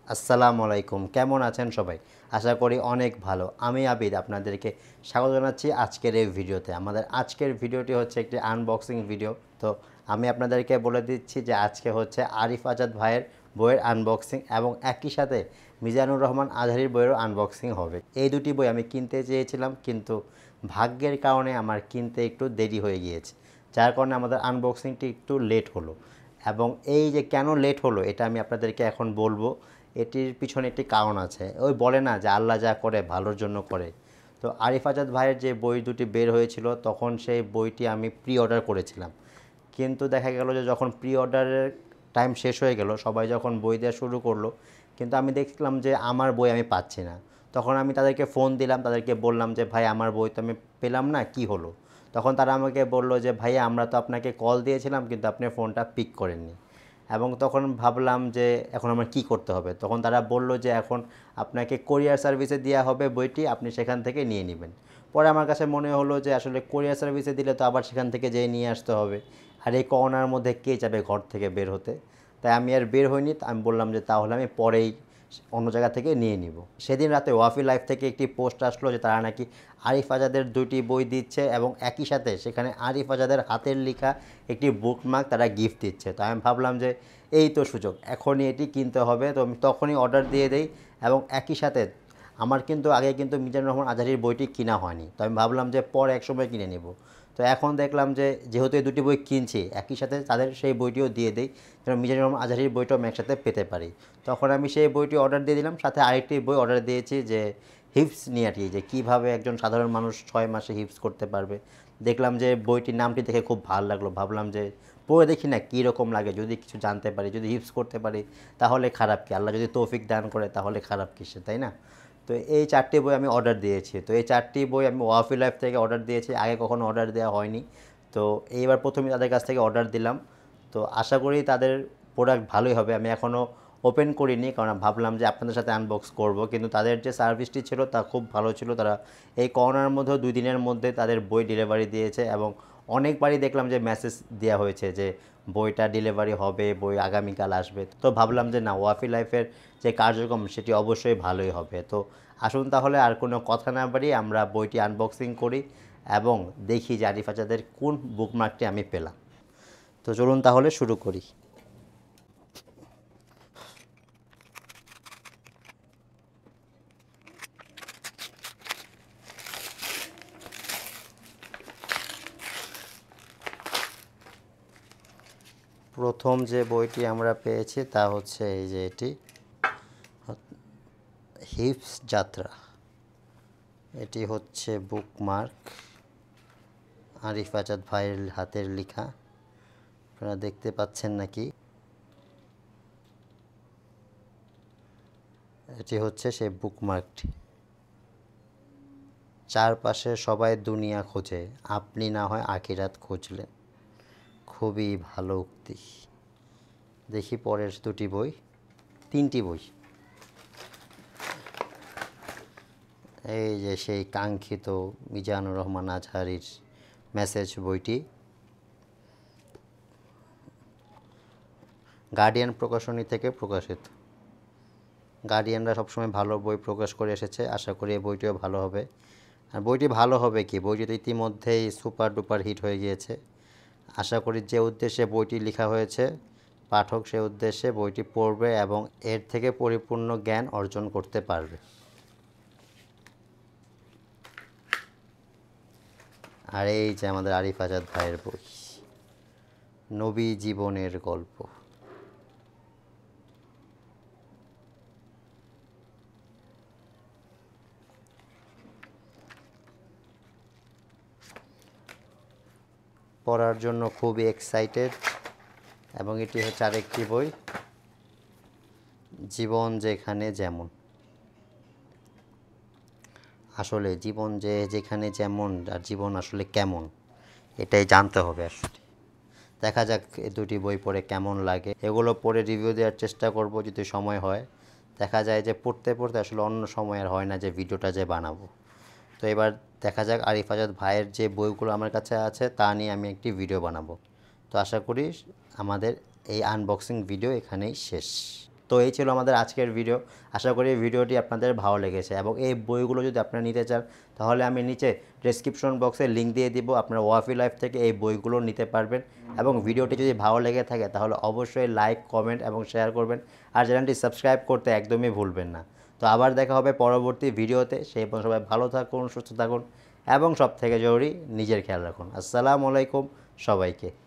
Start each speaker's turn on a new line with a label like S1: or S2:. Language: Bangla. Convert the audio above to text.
S1: আসসালামু আলাইকুম, কেমন আছেন সবাই? আশা করি অনেক ভালো। আমি আবিদ আপনাদেরকে স্বাগত জানাচ্ছি আজকের এই ভিডিওতে। আমাদের আজকের ভিডিওটি হচ্ছে একটি আনবক্সিং ভিডিও। তো আমি আপনাদেরকে বলে দিচ্ছি যে আজকে হচ্ছে আরিফ আজাদ ভাইয়ের বইয়ের আনবক্সিং এবং একই সাথে মিজানুর রহমান আজহারির বইয়েরও আনবক্সিং হবে। এই দুটি বই আমি কিনতে চেয়েছিলাম, কিন্তু ভাগ্যের কারণে আমার কিনতে একটু দেরি হয়ে গিয়েছে, যার কারণে আমাদের আনবক্সিংটি একটু লেট হলো। এবং এই যে কেন লেট হলো এটা আমি আপনাদেরকে এখন বলবো। এটির পিছনে একটি কারণ আছে। ওই বলে না যে আল্লাহ যা করে ভালোর জন্য করে। তো আরিফ আজাদ ভাইয়ের যে বই দুটি বের হয়েছিল তখন সেই বইটি আমি প্রি অর্ডার করেছিলাম, কিন্তু দেখা গেল যে যখন প্রি অর্ডারের টাইম শেষ হয়ে গেল, সবাই যখন বই দেওয়া শুরু করলো, কিন্তু আমি দেখলাম যে আমার বই আমি পাচ্ছি না। তখন আমি তাদেরকে ফোন দিলাম, তাদেরকে বললাম যে ভাই আমার বই তো আমি পেলাম না, কি হলো? তখন তারা আমাকে বলল যে ভাইয়া আমরা তো আপনাকে কল দিয়েছিলাম কিন্তু আপনি ফোনটা পিক করেননি। এবং তখন ভাবলাম যে এখন আমার কি করতে হবে। তখন তারা বলল যে এখন আপনাকে কোরিয়ার সার্ভিসে দেওয়া হবে বইটি, আপনি সেখান থেকে নিয়ে নেবেন। পরে আমার কাছে মনে হলো যে আসলে কোরিয়ার সার্ভিসে দিলে তো আবার সেখান থেকে যেয়ে নিয়ে আসতে হবে, আর এই করোনার মধ্যে কে যাবে ঘর থেকে বের হতে। তাই আমি আর বের হইনি। আমি বললাম যে তাহলে আমি পরেই অন্য জায়গা থেকে নিয়ে নিব। সেদিন রাতে ওয়াফিলাইফ থেকে একটি পোস্ট আসলো যে তারা নাকি আরিফ আজাদের দুটি বই দিচ্ছে এবং একই সাথে সেখানে আরিফ আজাদের হাতের লেখা একটি বুকমার্ক তারা গিফট দিচ্ছে। তো আমি ভাবলাম যে এই তো সুযোগ, এখনই এটি কিনতে হবে। তো আমি তখনই অর্ডার দিয়ে দেই এবং একই সাথে আমার কিন্তু আগে কিন্তু মিজানুর রহমান আজহারির বইটি কিনা হয়নি। তো আমি ভাবলাম যে পরে একসময় কিনে নেব। তো এখন দেখলাম যে যেহেতু এই দুটি বই কিনছি, একই সাথে তাদের সেই বইটিও দিয়ে দেই যেন মিজানুর রহমান আজহারির বইটাও আমি একসাথে পেতে পারি। তখন আমি সেই বইটি অর্ডার দিয়ে দিলাম, সাথে আরেকটি বই অর্ডার দিয়েছি যে হিপস নিয়ে আর কি, যে কীভাবে একজন সাধারণ মানুষ 6 মাসে হিপস করতে পারবে। দেখলাম যে বইটির নামটি দেখে খুব ভালো লাগলো, ভাবলাম যে পড়ে দেখি না কী রকম লাগে, যদি কিছু জানতে পারি, যদি হিপস করতে পারি তাহলে খারাপ কি, আল্লাহ যদি তৌফিক দান করে তাহলে খারাপ কিসে, তাই না? তো এই 4টি বই আমি অর্ডার দিয়েছি। তো এই 4টি বই আমি ওয়াফি লাইফ থেকে অর্ডার দিয়েছি, আগে কখনো অর্ডার দেওয়া হয়নি। তো এইবার প্রথমে তাদের কাছ থেকে অর্ডার দিলাম। তো আশা করি তাদের প্রোডাক্ট ভালোই হবে। আমি এখনও ওপেন করিনি, কারণ ভাবলাম যে আপনাদের সাথে আনবক্স করব, কিন্তু তাদের যে সার্ভিসটি ছিল তা খুব ভালো ছিল। তারা এই করোনার মধ্যেও 2 দিনের মধ্যে তাদের বই ডেলিভারি দিয়েছে এবং অনেকবারই দেখলাম যে মেসেজ দেওয়া হয়েছে যে বইটা ডেলিভারি হবে, বই আগামীকাল আসবে। তো ভাবলাম যে না, ওয়াফি লাইফের যে কার্যক্রম সেটি অবশ্যই ভালোই হবে। তো আসুন তাহলে আর কোনো কথা না বাড়িয়ে আমরা বইটি আনবক্সিং করি এবং দেখি যে আরিফ আজাদের কোন বুকমার্কটি আমি পেলাম। তো চলুন তাহলে শুরু করি। প্রথম যে বইটি আমরা পেয়েছি তা হচ্ছে এই যে এটি, হিপস যাত্রা। এটি হচ্ছে বুকমার্ক, আরিফ আজাদ ভাইয়ের হাতের লেখা। আপনারা দেখতে পাচ্ছেন নাকি? এটি হচ্ছে সেই বুকমার্কটি। চারপাশে সবাই দুনিয়া খোঁজে, আপনি না হয় আখিরাত খুঁজলেন। খুবই ভালো উক্তি। দেখি পরের দুটি বই, 3টি বই। এই যে সেই কাঙ্ক্ষিত মিজানুর রহমান আজহারির মেসেজ বইটি, গার্ডিয়ান প্রকাশনী থেকে প্রকাশিত। গার্ডিয়ানরা সবসময় ভালো বই প্রকাশ করে এসেছে, আশা করি এই বইটিও ভালো হবে। আর বইটি ভালো হবে কি, বইটি তো ইতিমধ্যেই সুপার ডুপার হিট হয়ে গিয়েছে। আশা করি যে উদ্দেশ্যে বইটি লেখা হয়েছে পাঠক সে উদ্দেশ্যে বইটি পড়বে এবং এর থেকে পরিপূর্ণ জ্ঞান অর্জন করতে পারবে। আর এই যে আমাদের আরিফ আজাদ ভাইয়ের বই, নবী জীবনের গল্প। পড়ার জন্য খুবই এক্সাইটেড। এবং এটি হচ্ছে আরেকটি বই, জীবন যেখানে যেমন। আসলে জীবন যেখানে যেমন, আর জীবন আসলে কেমন এটাই জানতে হবে আসলে। দেখা যাক এই দুটি বই পড়ে কেমন লাগে। এগুলো পড়ে রিভিউ দেওয়ার চেষ্টা করব যদি সময় হয়। দেখা যায় যে পড়তে পড়তে আসলে অন্য সময় আর হয় না যে ভিডিওটা যে বানাবো। তো এবার দেখা যাক আরিফ আজাদ ভাইয়ের যে বইগুলো আমার কাছে আছে তা নিয়ে আমি একটি ভিডিও বানাবো। তো আশা করি আমাদের এই আনবক্সিং ভিডিও এখানেই শেষ। তো এই ছিল আমাদের আজকের ভিডিও। আশা করি ভিডিওটি আপনাদের ভালো লেগেছে এবং এই বইগুলো যদি আপনারা নিতে চান তাহলে আমি নিচে ডেসক্রিপশন বক্সে লিঙ্ক দিয়ে দিব, আপনারা ওয়াফিলাইফ থেকে এই বইগুলো নিতে পারবেন। এবং ভিডিওটি যদি ভালো লেগে থাকে তাহলে অবশ্যই লাইক, কমেন্ট এবং শেয়ার করবেন, আর চ্যানেলটি সাবস্ক্রাইব করতে একদমই ভুলবেন না। তো আবার দেখা হবে পরবর্তী ভিডিওতে। সেই পর্যন্ত সবাই ভালো থাকুন, সুস্থ থাকুন এবং সবথেকে জরুরি নিজের খেয়াল রাখুন। আসসালামু আলাইকুম সবাইকে।